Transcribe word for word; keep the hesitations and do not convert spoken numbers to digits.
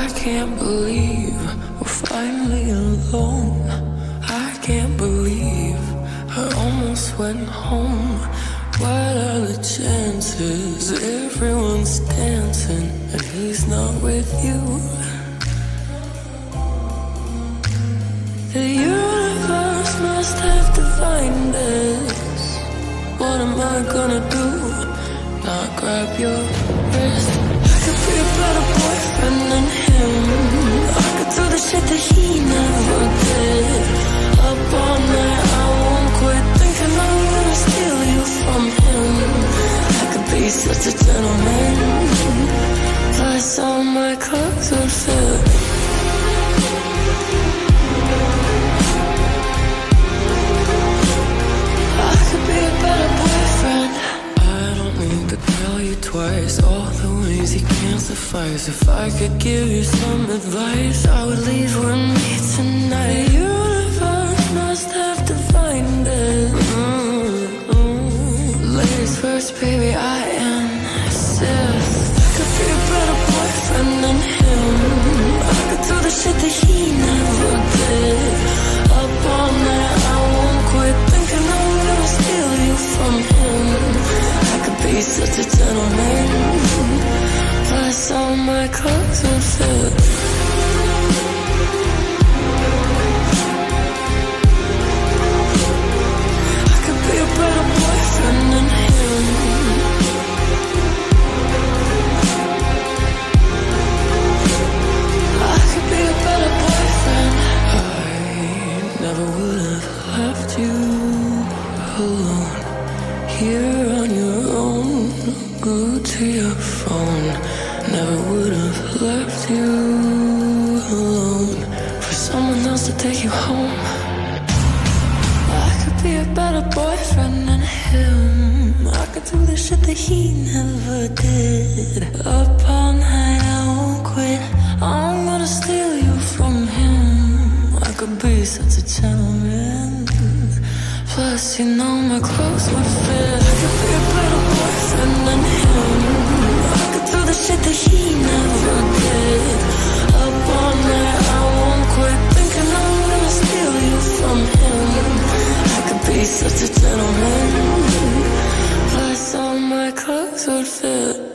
I can't believe we're finally alone. I can't believe I almost went home. What are the chances everyone's dancing and he's not with you? The universe must have defined this. What am I gonna do? Not grab your wrist. I could be a better boyfriend than him. I could do the shit that he never did. Up all night, I won't quit thinking I'm gonna steal you from him. I could be such a gentleman, plus all my clothes would fit. I could be a better boyfriend. I don't need to tell you twice all the ways you can't suffice. If I could give you some advice, I would leave with me tonight. The universe must have defined it. Mm-hmm. Ladies first, baby, I insist. I could be a better boyfriend than him. I could do the shit that he never did. Up all night, I won't quit thinking I'm gonna steal you from him. I could be such a gentleman, plus all my clothes would fit. I could be a better boyfriend than him. I could be a better boyfriend. I never would have left you alone, here on your own, glued to your phone. Never would have left you alone for someone else to take you home. I could be a better boyfriend than him. I could do the shit that he never did. Up all night, I won't quit. I'm gonna steal you from him. I could be such a gentleman, plus you know my clothes would fit. I could be a better boyfriend than him. I could do the shit that he never did. Up all night, I won't quit thinking I'm gonna steal you from him. I could be such a gentleman, plus all my clothes would fit.